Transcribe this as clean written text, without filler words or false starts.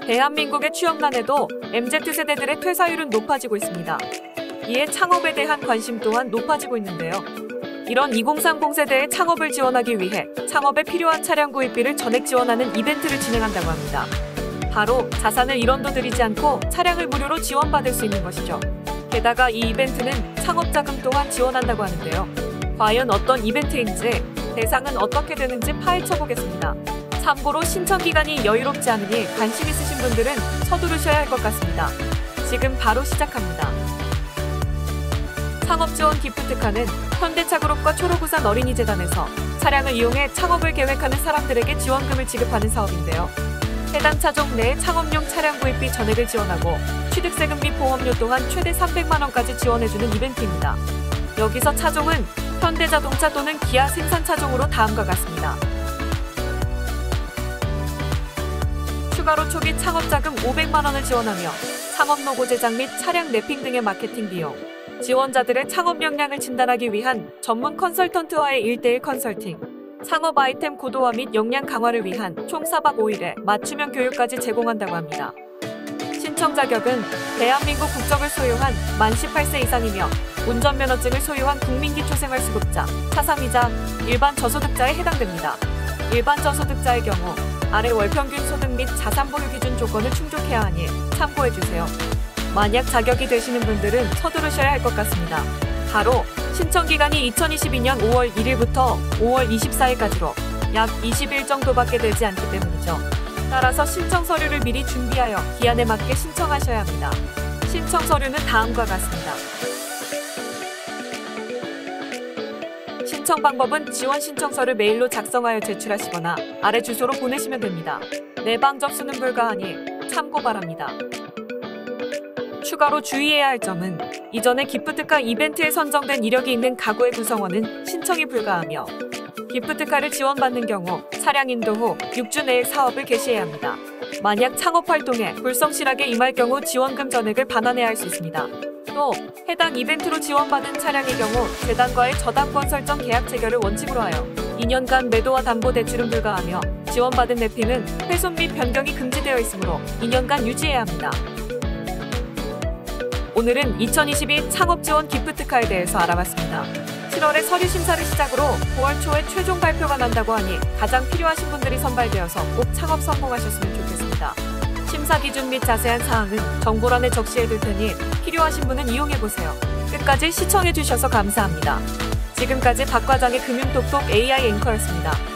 대한민국의 취업난에도 MZ세대들의 퇴사율은 높아지고 있습니다. 이에 창업에 대한 관심 또한 높아지고 있는데요. 이런 2030 세대의 창업을 지원하기 위해 창업에 필요한 차량 구입비를 전액 지원하는 이벤트를 진행한다고 합니다. 바로 자산을 1원도 들이지 않고 차량을 무료로 지원받을 수 있는 것이죠. 게다가 이 이벤트는 창업자금 또한 지원한다고 하는데요. 과연 어떤 이벤트인지, 대상은 어떻게 되는지 파헤쳐 보겠습니다. 참고로 신청 기간이 여유롭지 않으니 관심 있으신 분들은 서두르셔야 할 것 같습니다. 지금 바로 시작합니다. 창업지원 기프트카는 현대차그룹과 초록우산 어린이재단에서 차량을 이용해 창업을 계획하는 사람들에게 지원금을 지급하는 사업인데요. 해당 차종 내에 창업용 차량 구입비 전액을 지원하고 취득세금 및 보험료 또한 최대 300만 원까지 지원해주는 이벤트입니다. 여기서 차종은 현대자동차 또는 기아 생산 차종으로 다음과 같습니다. 추가로 초기 창업자금 500만 원을 지원하며 창업 로고 제작 및 차량 랩핑 등의 마케팅 비용, 지원자들의 창업 역량을 진단하기 위한 전문 컨설턴트와의 1:1 컨설팅, 창업 아이템 고도화 및 역량 강화를 위한 총 4박 5일의 맞춤형 교육까지 제공한다고 합니다. 신청 자격은 대한민국 국적을 소유한 만 18세 이상이며 운전면허증을 소유한 국민기초생활수급자, 차3이자, 일반 저소득자에 해당됩니다. 일반 저소득자의 경우 아래 월평균 소득 및 자산 보유 기준 조건을 충족해야 하니 참고해주세요. 만약 자격이 되시는 분들은 서두르셔야 할 것 같습니다. 바로 신청 기간이 2022년 5월 1일부터 5월 24일까지로 약 20일 정도밖에 되지 않기 때문이죠. 따라서 신청 서류를 미리 준비하여 기한에 맞게 신청하셔야 합니다. 신청 서류는 다음과 같습니다. 신청 방법은 지원 신청서를 메일로 작성하여 제출하시거나 아래 주소로 보내시면 됩니다. 내방 접수는 불가하니 참고 바랍니다. 추가로 주의해야 할 점은 이전에 기프트카 이벤트에 선정된 이력이 있는 가구의 구성원은 신청이 불가하며 기프트카를 지원받는 경우 차량 인도 후 6주 내에 사업을 개시해야 합니다. 만약 창업 활동에 불성실하게 임할 경우 지원금 전액을 반환해야 할 수 있습니다. 또 해당 이벤트로 지원받은 차량의 경우 재단과의 저당권 설정 계약 체결을 원칙으로 하여 2년간 매도와 담보 대출은 불가하며 지원받은 랩핑은 훼손 및 변경이 금지되어 있으므로 2년간 유지해야 합니다. 오늘은 2022 창업지원 기프트카에 대해서 알아봤습니다. 7월에 서류 심사를 시작으로 9월 초에 최종 발표가 난다고 하니 가장 필요하신 분들이 선발되어서 꼭 창업 성공하셨으면 좋겠습니다. 심사 기준 및 자세한 사항은 정보란에 적시해둘 테니 필요하신 분은 이용해보세요. 끝까지 시청해주셔서 감사합니다. 지금까지 박 과장의 금융톡톡 AI 앵커였습니다.